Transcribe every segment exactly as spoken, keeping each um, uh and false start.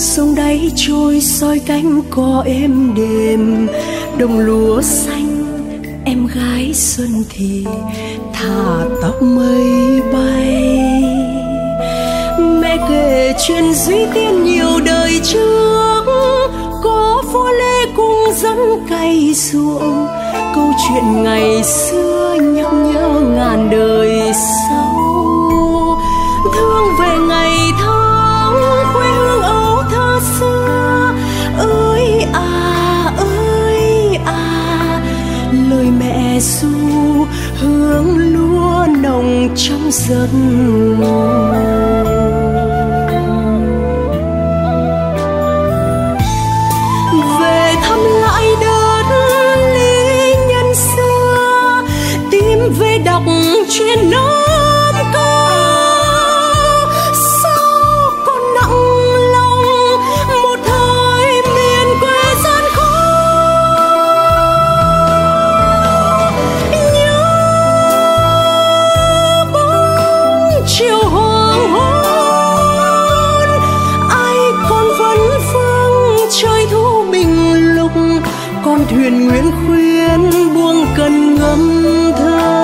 sông đáy trôi soi cánh cò êm đềm, đồng lúa xanh em gái xuân thì thả tóc mây bay. Mẹ kể chuyện duy tiên nhiều đời trước, có vua Lê cung dẫn cày ruộng, câu chuyện ngày xưa nhắc nhớ ngàn đời sau. Thương về ngày tháng quê hương ấu thơ xưa, ơi à ơi à, lời mẹ ru hương lúa nồng trong giấc ngủ. Về thăm lại đất lý nhân xưa, tìm về đọc chuyện non cao, sao còn nặng lòng một thời miền quê gian khó. Nhớ bóng chiều hoàng hôn, ai còn vẫn vương trời thu bình lục, con thuyền Nguyễn Khuyến buông cần ngâm thơ.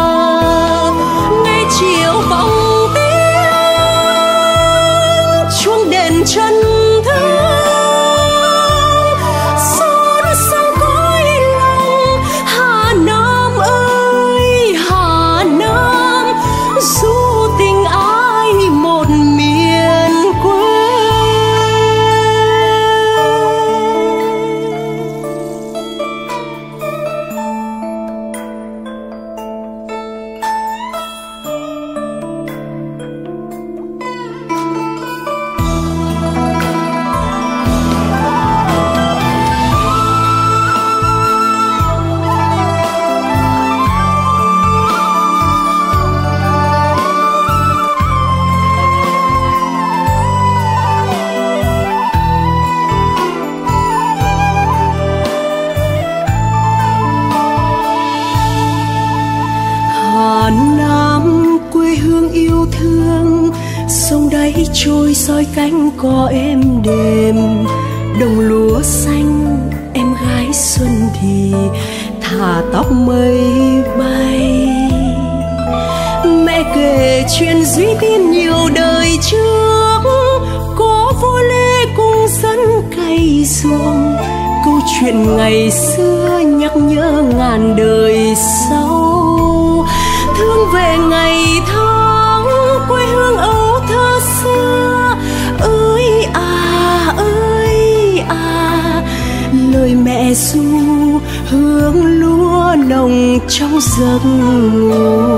Nghe chiều vọng tiếng chuông đền chân thương, xôn xao cõi lòng Hà Nam ơi Hà Nam, du tình ai một miền quê. Hà Nam quê hương yêu thương, sông đáy trôi soi cánh cò êm đềm, đồng lúa xanh em gái xuân thì thả tóc mây bay. Mẹ kể chuyện duy tiên nhiều đời trước, có vua Lê cung dẫn cày ruộng, câu chuyện ngày xưa nhắc nhớ ngàn đời sau. Thương về ngày tháng quê hương ấu thơ xưa, ơi à ơi à, lời mẹ ru hương lúa nồng trong giấc ngủ.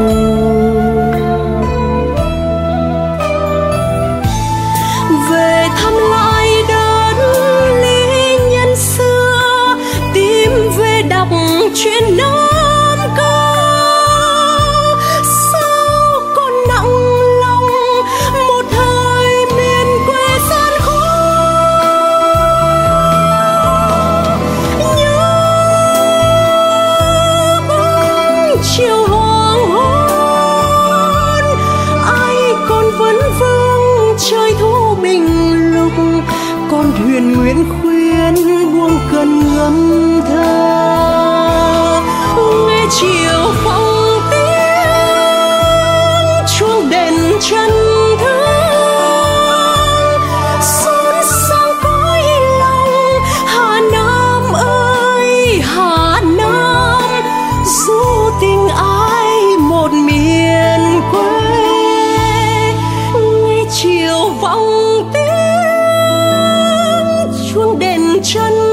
Về thăm lại đất lý nhân xưa, tìm về đọc chuyện non cao, sao còn nặng lòng một thời miền quê gian khó. Nhớ bóng chiều hoàng hôn, ai còn vẫn vương trời thu bình lục, con thuyền Nguyễn Khuyến buông cần ngâm thơ. Nghe chiều vọng tiếng chuông đền chân thương, xôn xao cõi lòng Hà Nam ơi Hà Nam, du tình ai một miền quê. Nghe chiều vọng tiếng chuông đền chân